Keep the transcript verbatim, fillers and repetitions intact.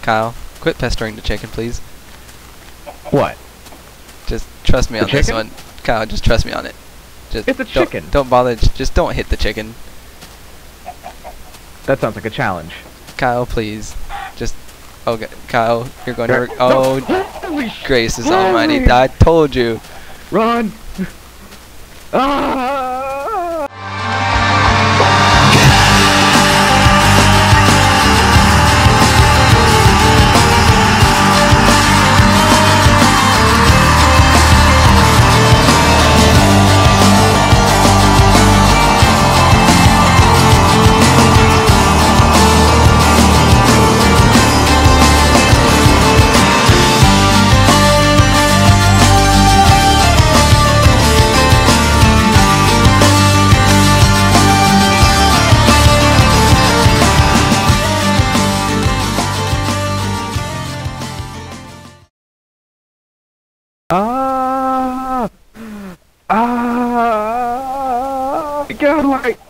Kyle, quit pestering the chicken, please. What? Just trust me The on this chicken? one. Kyle, just trust me on it. Just It's a don't- chicken. Don't bother. j- Just don't hit the chicken. That sounds like a challenge. Kyle, please. Just. Oh, g- Kyle, you're going Gar- to. Oh, Holy sh- gracious Holy- almighty. I told you. Run! Ah! Ah! Ah! Get out of the way!